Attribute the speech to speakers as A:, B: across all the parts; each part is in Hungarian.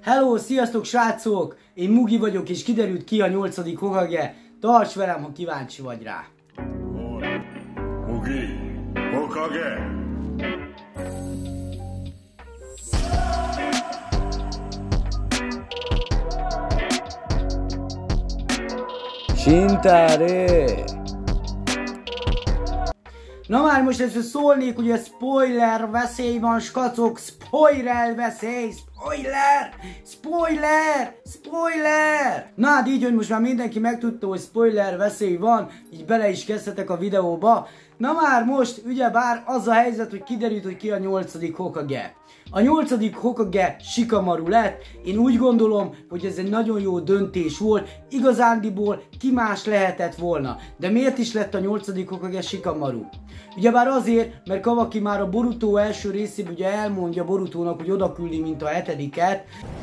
A: Hello, sziasztok srácok! Én Mugi vagyok, és kiderült ki a 8. Hokage. Tarts velem, ha kíváncsi vagy rá.
B: Mugi, Hokage!
A: Shintare! Na már most ezt szólnék, hogy a spoiler veszély van, skacok, spoiler veszély, spoiler! Na hát így, hogy most már mindenki megtudta, hogy spoiler veszély van, így bele is kezdhetek a videóba. Na már most, ugyebár az a helyzet, hogy kiderült, hogy ki a 8. Hokage. A 8. Hokage Shikamaru lett. Én úgy gondolom, hogy ez egy nagyon jó döntés volt. Igazándiból ki más lehetett volna. De miért is lett a 8. Hokage Shikamaru? Ugyebár azért, mert Kawaki már a Boruto első részében ugye elmondja Borutónak, hogy oda küldi, mint a 7-et.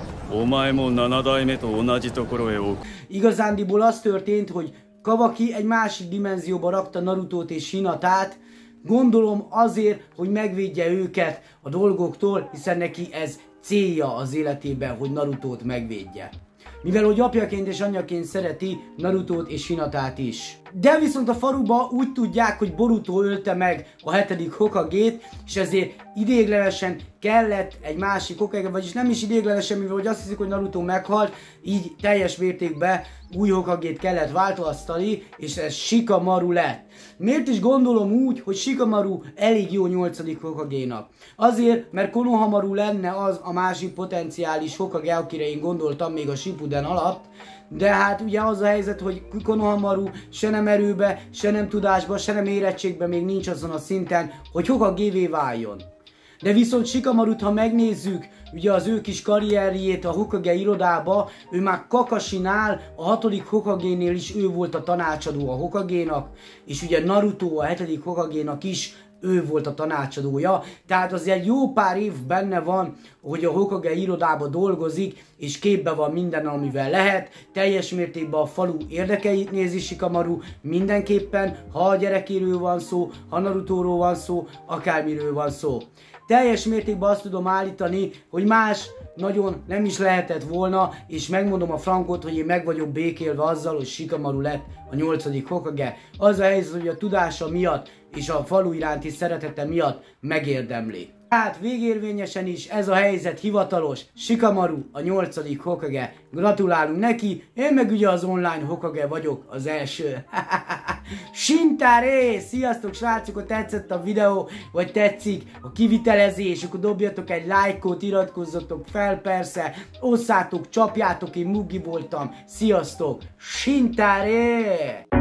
A: Igazándiból az történt, hogy Kawaki egy másik dimenzióba rakta Narutót és Hinatát, gondolom azért, hogy megvédje őket a dolgoktól, hiszen neki ez célja az életében, hogy Narutót megvédje. Mivel hogy apjaként és anyjaként szereti Narutót és Hinatát is. De viszont a faluba úgy tudják, hogy Boruto ölte meg a 7. Hokagét, és ezért ideiglenesen kellett egy másik Hokage, vagyis nem is ideiglenesen, mivel hogy azt hiszik, hogy Naruto meghalt, így teljes mértékben új Hokagét kellett változtatni, és ez Shikamaru lett. Miért is gondolom úgy, hogy Shikamaru elég jó 8. Hokagénak? Azért, mert Konohamaru lenne az a másik potenciális Hokage, akire én gondoltam még a Shippuden alatt, de hát ugye az a helyzet, hogy Konohamaru se nem erőbe, se nem tudásba, se nem érettségbe még nincs azon a szinten, hogy Hokagévé váljon. De viszont Shikamarut, ha megnézzük, ugye az ő kis karrierjét a Hokage irodába, ő már Kakashinál, a 6. Hokagénél is ő volt a tanácsadó a Hokagénak, és ugye Naruto a 7. Hokagénak is ő volt a tanácsadója, tehát azért jó pár év benne van, hogy a Hokage irodába dolgozik, és képbe van minden, amivel lehet, teljes mértékben a falu érdekeit nézi Shikamaru, mindenképpen, ha a gyerekéről van szó, ha Narutóról van szó, akármiről van szó. Teljes mértékben azt tudom állítani, hogy más nagyon nem is lehetett volna, és megmondom a frankot, hogy én meg vagyok békélve azzal, hogy Shikamaru lett a 8. Hokage. Az a helyzet, hogy a tudása miatt és a falu iránti szeretete miatt megérdemli. Tehát végérvényesen is ez a helyzet hivatalos, Shikamaru a 8. Hokage. Gratulálunk neki, én meg ugye az online Hokage vagyok, az első. Shintare! Sziasztok srácok, ha tetszett a videó, vagy tetszik a kivitelezés, akkor dobjatok egy lájkot, iratkozzatok fel persze, osszátok, csapjátok, én Mugi voltam. Sziasztok! Shintare!